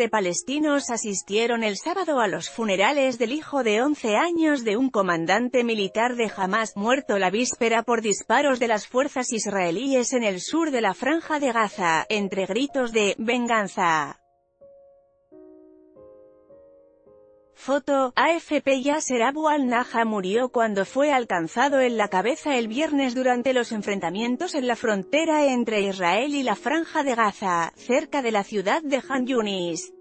de palestinos asistieron el sábado a los funerales del hijo de 11 años de un comandante militar de Hamás, muerto la víspera por disparos de las fuerzas israelíes en el sur de la Franja de Gaza, entre gritos de «venganza». Foto, AFP. Yasser Abu al-Naja murió cuando fue alcanzado en la cabeza el viernes durante los enfrentamientos en la frontera entre Israel y la Franja de Gaza, cerca de la ciudad de Han Yunis.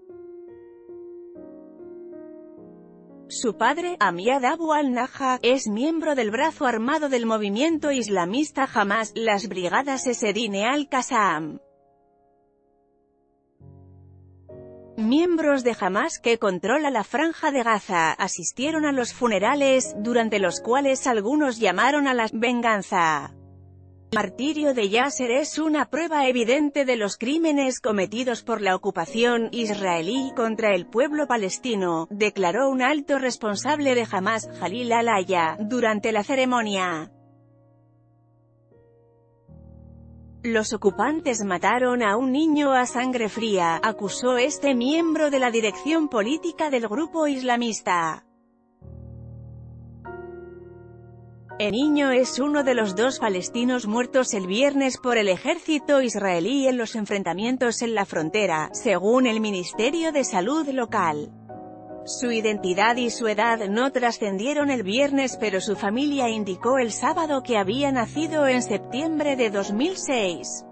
Su padre, Amiad Abu al-Naja, es miembro del brazo armado del movimiento islamista Hamás, las Brigadas Esedine al-Qassam. Miembros de Hamás, que controla la Franja de Gaza, asistieron a los funerales, durante los cuales algunos llamaron a la venganza. El martirio de Yasser es una prueba evidente de los crímenes cometidos por la ocupación israelí contra el pueblo palestino, declaró un alto responsable de Hamás, Jalil al-Aya, durante la ceremonia. Los ocupantes mataron a un niño a sangre fría, acusó este miembro de la dirección política del grupo islamista. El niño es uno de los 2 palestinos muertos el viernes por el ejército israelí en los enfrentamientos en la frontera, según el Ministerio de Salud local. Su identidad y su edad no trascendieron el viernes, pero su familia indicó el sábado que había nacido en septiembre de 2006.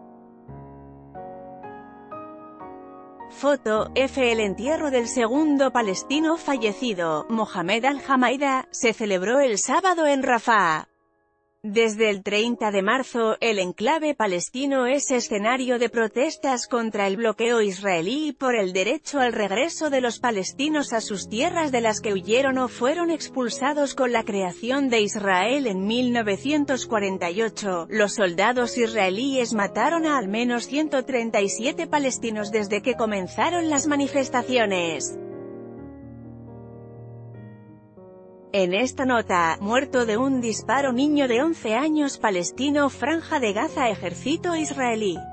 Foto, F. El entierro del segundo palestino fallecido, Mohamed al-Hamaida, se celebró el sábado en Rafah. Desde el 30 de marzo, el enclave palestino es escenario de protestas contra el bloqueo israelí por el derecho al regreso de los palestinos a sus tierras de las que huyeron o fueron expulsados con la creación de Israel en 1948. Los soldados israelíes mataron a al menos 137 palestinos desde que comenzaron las manifestaciones. En esta nota, muerto de un disparo niño de 11 años palestino, Franja de Gaza, ejército israelí.